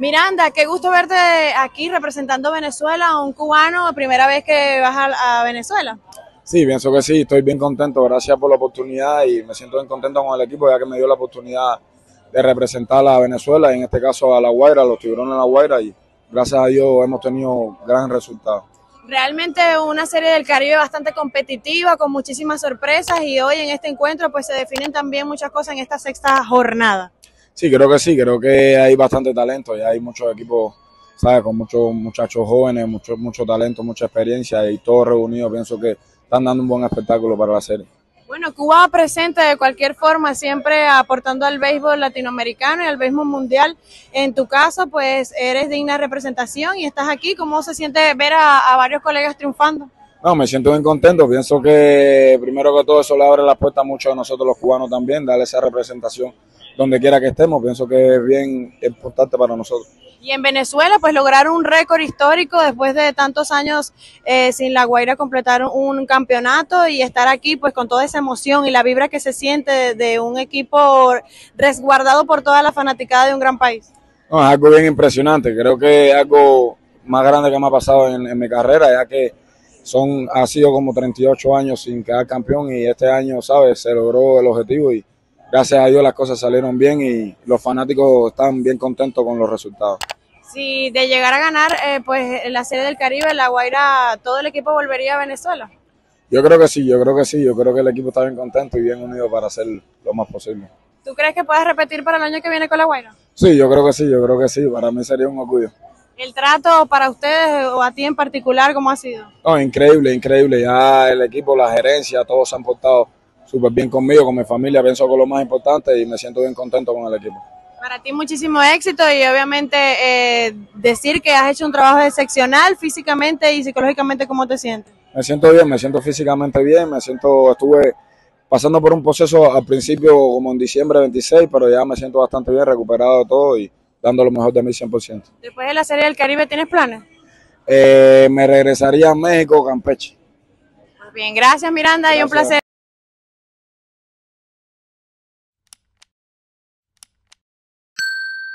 Miranda, qué gusto verte aquí representando a Venezuela, un cubano, primera vez que vas a Venezuela. Sí, pienso que sí, estoy bien contento, gracias por la oportunidad y me siento bien contento con el equipo ya que me dio la oportunidad de representar a Venezuela, en este caso a La Guaira, a los Tiburones de La Guaira, y gracias a Dios hemos tenido gran resultado. Realmente una serie del Caribe bastante competitiva, con muchísimas sorpresas, y hoy en este encuentro pues se definen también muchas cosas en esta sexta jornada. Sí, creo que hay bastante talento, ya hay muchos equipos, ¿sabes? Con muchos muchachos jóvenes, mucho talento, mucha experiencia y todos reunidos, pienso que están dando un buen espectáculo para la serie. Bueno, Cuba presente de cualquier forma, siempre aportando al béisbol latinoamericano y al béisbol mundial. En tu caso, pues eres digna representación y estás aquí. ¿Cómo se siente ver a varios colegas triunfando? No, me siento bien contento, pienso que primero que todo eso le abre las puertas a muchos de nosotros los cubanos también, darle esa representación donde quiera que estemos, pienso que es bien importante para nosotros. Y en Venezuela, pues lograr un récord histórico después de tantos años sin La Guaira completar un campeonato y estar aquí pues con toda esa emoción y la vibra que se siente de un equipo resguardado por toda la fanaticada de un gran país. No, es algo bien impresionante, creo que es algo más grande que me ha pasado en mi carrera, ya que ha sido como 38 años sin quedar campeón y este año, ¿sabes? Se logró el objetivo y gracias a Dios las cosas salieron bien y los fanáticos están bien contentos con los resultados. Si de llegar a ganar pues la Serie del Caribe, La Guaira, todo el equipo volvería a Venezuela. Yo creo que sí, yo creo que sí, yo creo que el equipo está bien contento y bien unido para hacer lo más posible. ¿Tú crees que puedes repetir para el año que viene con La Guaira? Sí, yo creo que sí, yo creo que sí, para mí sería un orgullo. ¿El trato para ustedes o a ti en particular cómo ha sido? No, increíble, increíble, ya el equipo, la gerencia, todos se han portado súper bien conmigo, con mi familia, pienso que es lo más importante y me siento bien contento con el equipo. Para ti muchísimo éxito y obviamente decir que has hecho un trabajo excepcional físicamente y psicológicamente. ¿Cómo te sientes? Me siento bien, me siento físicamente bien, estuve pasando por un proceso al principio como en diciembre 26, pero ya me siento bastante bien, recuperado de todo y dando lo mejor de mí 100%. Después de la Serie del Caribe, ¿tienes planes? Me regresaría a México, Campeche. Pues bien, gracias Miranda. Gracias. Y un placer.